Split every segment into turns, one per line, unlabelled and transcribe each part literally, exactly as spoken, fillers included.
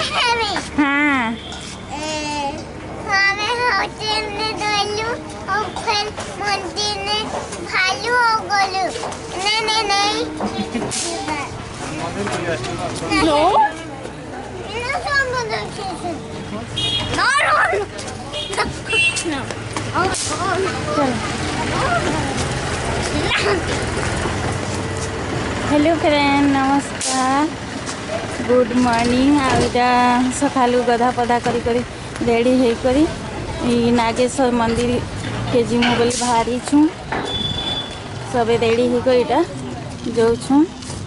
हाँ
हमें होटल में गलू और फिर मंदिर में भालू हो गलू नहीं नहीं नहीं
नो
इन सब देखिए नो नो
हेलो फ्रेंड नमस्कार गुड मॉर्निंग आईटा सकालू गधा पधा करी करी रेडी हो करी नागेश्वर मंदिर के जिमु बोली बाहरी छु सबे रेडी हो कर इटा जाऊ छु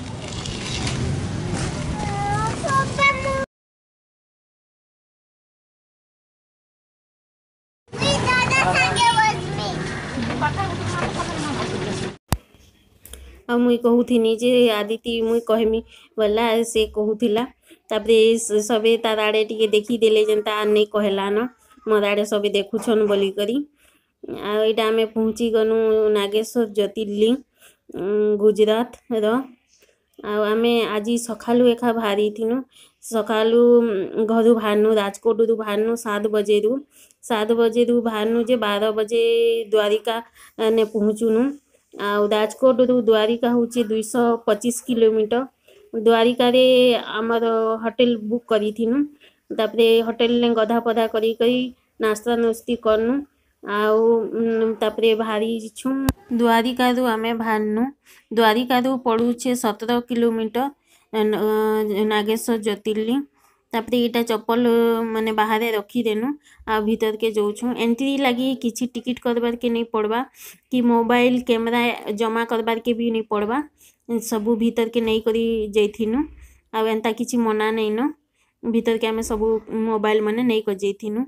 आ मुई कहूथी जे आदिति मुई कहमी बोला से कहूथिला तापरे सबे तार आड़े टिके देखी देले जेनता नहीं कहला न मोर आड़े सबे देखुछन बोली करी आ एटा आमे पहुँची गनु नागेश्वर ज्योतिर्लिंग गुजरात रो आ आमे आज सकालू एका बाहरी थिनु सकालू घरु बाहरनु राजकोट रु बाहरनु सात बजे रु सात बजे रु बाहरनु जे बारह बजे द्वारिका ने पहुँचुनु आ राजकोट रु द्वारिका होची दुई सौ पच्चीस किलोमीटर द्वारिका रे आमर होटल बुक करी थिनु तापरे होटल ने गधा पधा करी करी नाश्ता नुस्ती करनु आउ तापरे बाहरी छु द्वारिका रु आमे बाहरनु द्वारिका रु पड़ुछे सत्रह किलोमीटर नागेश्वर ज्योतिर्लिंग तापरे इटा चप्पल माने बाहरे रखी देनु आ भीतर के जाऊछु एंट्री लगी किछि टिकट करबार के नहीं पड़बा कि मोबाइल कैमरा जमा करबार के भी नहीं पड़बा सबू भीतर के नहीं करी जैथिनु आ एंता किछि मना नहीं न भीतर के आमे सबू मोबाइल माने नहीं कर जैथिनु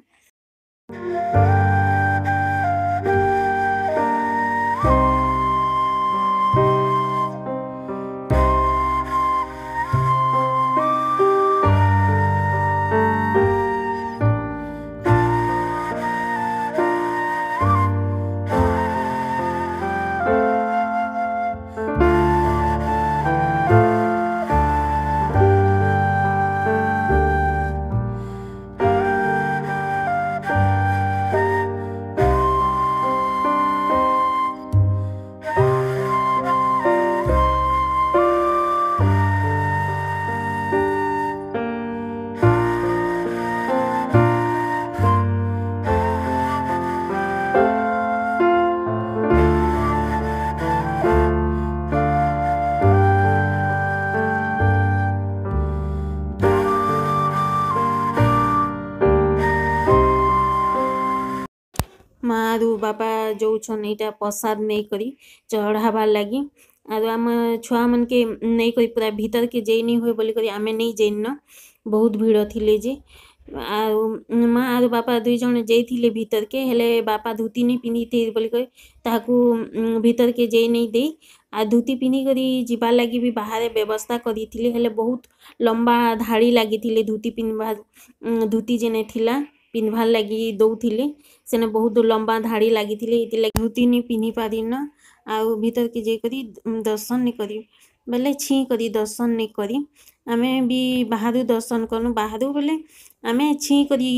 मारू बापा जाऊन यहाँ प्रसाद नहीं करी चढ़ाबार लगी आम छुआ मन के नहीं करी पूरा भीतर के जे नहीं हुए बोली करी आमे नहीं जाइन न बहुत भीड़ थिले जे आ माँ आरु बापा दुई जन जाइथिले भीतर के हेले बापा धोती नहीं पिंधि थे बोली करी ताकू भीतर के जे नहीं दे आ धोती पिंधि करी जीवार लगी भी बाहर व्यवस्था करी थिले हेले बहुत लंबा धाड़ी लगी थिले धोती पिंधवा धोती जेने थिला पिंधवार लगी दौथिले सेने बहुत लंबा धाड़ी लगी थिले धोती नहीं पिंधि पारी न आउ भीतर के जे करी दर्शन नहीं करी बेले छी करी दर्शन नहीं करी आमे भी बाहर दर्शन करूँ बाहर बोले आमे छी करी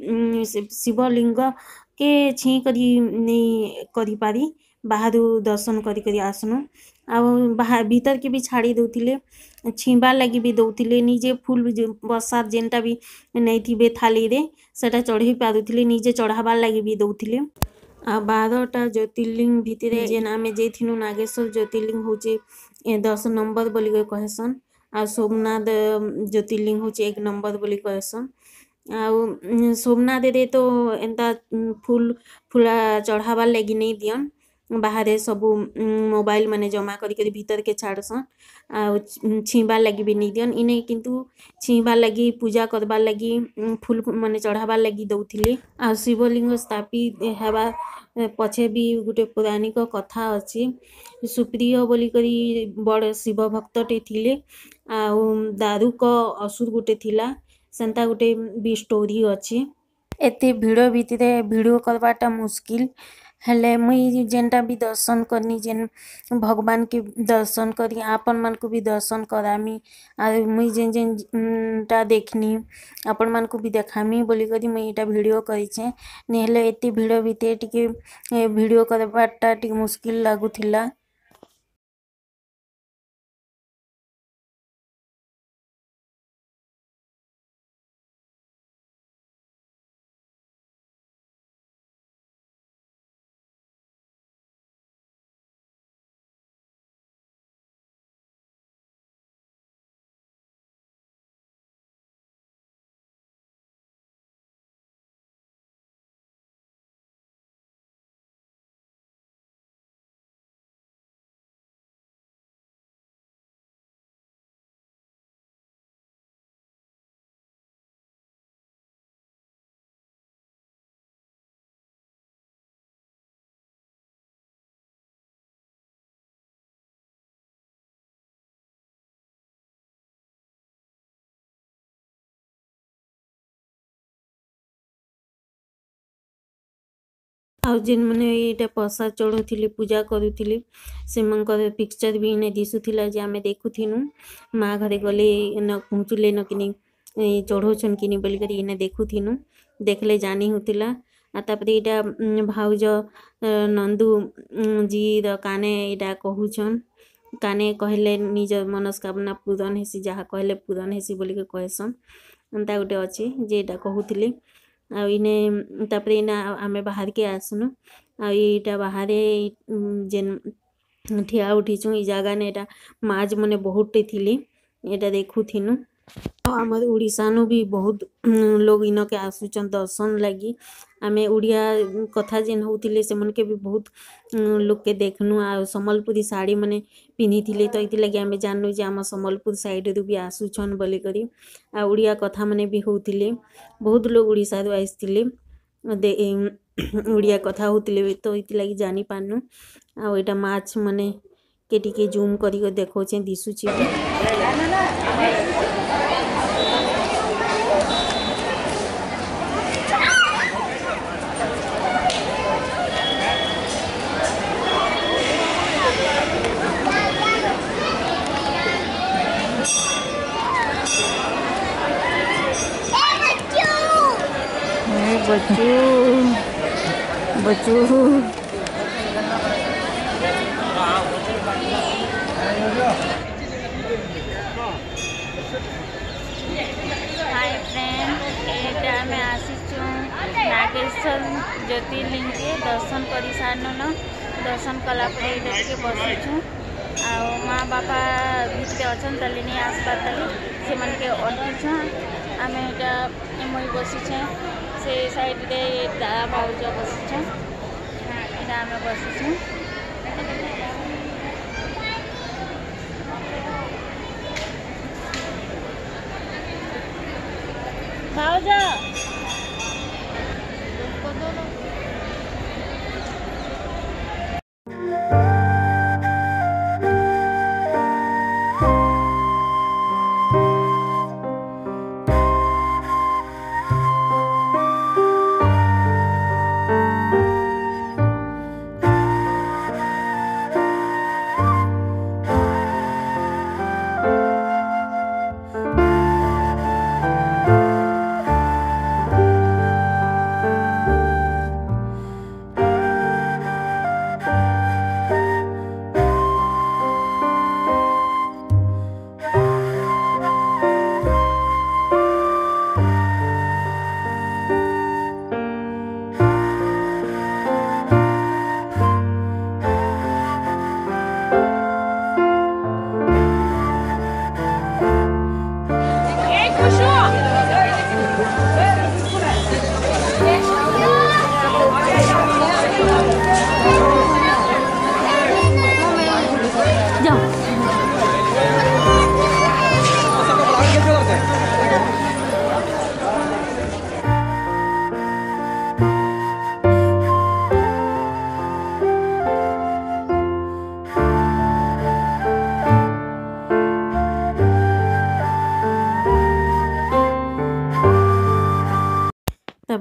शिवलिंग के छी करी नहीं करी पारी बाहर दर्शन करी करी आसनु आउ बाहर भीतर के भी छाड़ी दौथिले छीबार लगी भी दौथिले निजे फुल प्रसाद जेनटा भी नहीं थी थाली रे सेटा चढ़ी पारुथिले निजे चढ़ाबार लगी भी दौथिले आ बारहटा ज्योतिर्लिंग भितरे जेन आमे जेथिनु नागेश्वर ज्योतिर्लिंग होचे दस नंबर बोली कहसन आ सोमनाथ ज्योतिर्लिंग होचे एक नंबर बोली कहसन आ सोमनाथ रे तो एंता फूल फूला चढ़ाबार लगी नहीं दियन बाहर सबू मोबाइल माने जमा करी करी भीतर के छाड़सन आ छीबार लगी भी नहीं दियन इने किंतु छीबार लगी पूजा करबार लगी फूल माने चढ़ाबार लगी दौथिले आ शिवलिंग स्थापित हेबा पछे भी गोटे पौराणिक कथा अच्छी सुप्रिय बोली करी बड़ शिव भक्तटे थिले आ दारुक असुर गोटे थिला सेंता गोटे भी स्टोरी अच्छी एते भिड़ भितरे वीडियो करवाटा मुश्किल हेले मुई जेनटा भी दर्शन करनी जेन भगवान के दर्शन करी आपन मन को भी दर्शन करामी आर मुई जेन जेन उम, टा देखनी आपण मन को भी देखामी बोली करी मुई एटा वीडियो करिछे नेहले एते भिड़ भिते टिके ए, वीडियो करबाटा टिके मुश्किल लागुथिला। आउ जेन मैंने ये प्रसाद चढ़ुली पूजा करुली से पिक्चर भी इन्हें दिशुला जे आम देखुनु माँ घरे गले न पहुँचुले न कि चढ़ौन कि बोलिक इन्हें देखुनु देखले जानी होता तापर यहाँ भाउज नंदू जी काने यहाँ कहून काने कहले निज मनस्कामना पूरण हेसी जहाँ कहले पूरण हेसी बोलिक कहसन एंता गोटे अच्छे जे यहाँ कहूली आ इने तापरे इना आमे बाहर के आसनु आ इटा बाहर जेन ठिया उठीचु ई जगह ने एटा माज मने बहुत थिली एटा देखुथिनु आमर उड़ीसानु भी बहुत लोग इन के आसुचन दर्शन लगी आमे उड़िया कथा जेन होतिले से मन के भी बहुत लोग के देखनु आ सम्बलपुरी साड़ी मने पिन्ही थिले तो इति लगी आमे जाननु जे आम सम्बलपुर साइड रु भी आसुचन बोली करी आ उड़िया कथा मने भी होतिले बहुत लोग उड़ीसा रु आइसतिले दे उड़िया कथा होतिले तो इति लगी जानी पानु आ एटा माछ मने के टिके जूम करी देखौछे दिसुची बच्चू बच्चू
हाय फ्रेंड एटा में आसीचु नागेश्वर ज्योतिर्लिंग के दर्शन कर सारन दर्शन कलापर के बसीचु आ माँ बापा भितर अच्छा तले नहीं आसबार तले से मन के अटकुछ आम यहाँ मुई बसीचे से साइड रे दादा भाउज बसीचे यहाँ आम बसीचु भाउज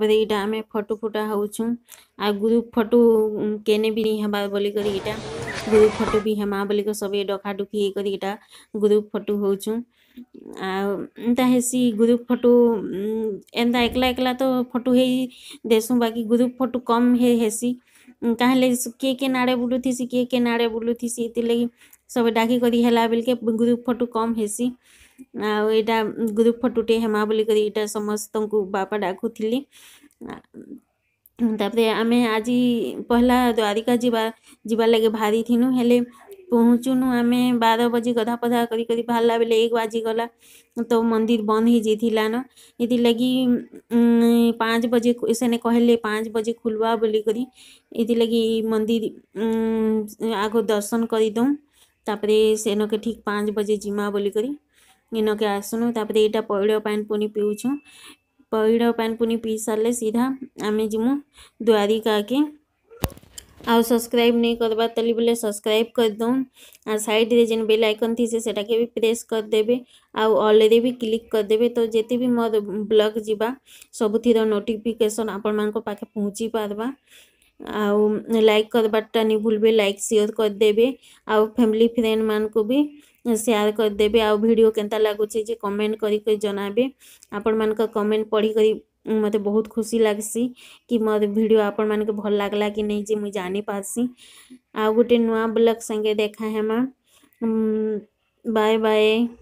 तापरे इटा आमे फोटो फुटा होउछु आ ग्रुप फोटो केने भी नहीं हबा बोली करी इटा ग्रुप फोटो भी हमा बोली को सबे डखा डुखी करी इटा ग्रुप फोटो होउछु आ एंता हेसी ग्रुप फोटो एंता एकला एकला तो फोटो हे देसु बाकी ग्रुप फोटो कम हे हेसी काहेले के के नाड़े बुलुथिसी के के नाड़े बुलुथिसी इति लगी सब डाकी करी हेला बेल के ग्रुप फोटो कम हेसी आ एटा ग्रुप फोटोटे हेमा बोली करी इटा समस्त को बापा डाकुथिली तापरे आमे आजी पहला द्वारिका जीवा जीवा लगे भारी थिनु हेले पहुँचुनु आमे बारह बजे गधा पधा करी करी बाहरला बेले एक बाजी गला तो मंदिर बंद ही जेथिला न इति लगी पाँच बजे सेने कहले पाँच बजे खुलवा बोली करी इति लगी मंदिर आगो दर्शन करी दऊँ तापरे सेनो के ठीक पाँच बजे जिमा बोली करी इनो के आसुनु तापरे एटा पइड़ पानी पुनी पिउछु पइड़ पानी पुनी पी सारे सीधा आमे जिमु द्वारिका के आउ सब्सक्राइब नहीं करबा तली बोले सब्सक्राइब कर दऊँ आ साइड रे जेन बेल आइकन थी से सेटा के भी प्रेस कर देबे आउ ऑल रे भी क्लिक कर देबे तो जेते भी मोर ब्लॉग जीवा सबुथिर नोटिफिकेशन आपण मान को पाखे पहुँची पारबा आउ लाइक करबाटा नहीं भूलबे लाइक शेयर कर देबे आउ फैमिली फ्रेंड मान को भी शेयर कर देबे आउ वीडियो केंता लागुचे जे कमेंट करी के जनाबे आपण मान का कमेंट पढ़ी करी मते बहुत खुशी लागसी कि मोर वीडियो आपण मान के भल लागला कि नहीं जे मुई जानी पासी आ गोटे नुआ ब्लॉग संगे देखा हेमा बाय बाय।